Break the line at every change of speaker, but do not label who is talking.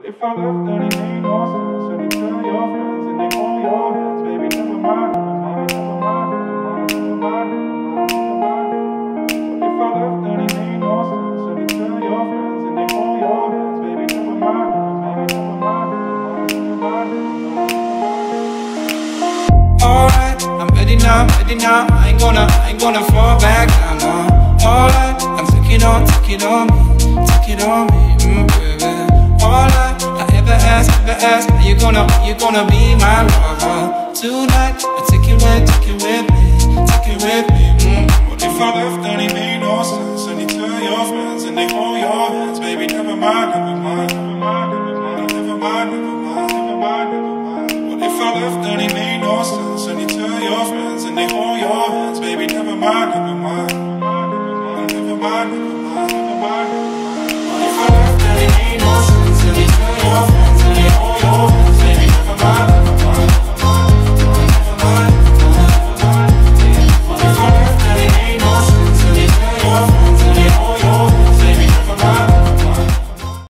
If I left, then it made no sense. And you tell your friends and they hold your hands, baby, never mind, never mind, never mind, never mind, never mind, never mind. If I left, then it made no sense. And you tell your friends and they hold your hands, baby, never mind, never mind, never mind, never mind, never mind.
Alright, I'm ready now, ready now. I ain't gonna fall back down now. Alright, I'm taking on me, take it on me, baby. Alright, I ever ask, are you gonna be my lover tonight? I take it with me,
What if I left, then it made no sense. And you tell your friends and they hold your hands, baby, never mind, never mind.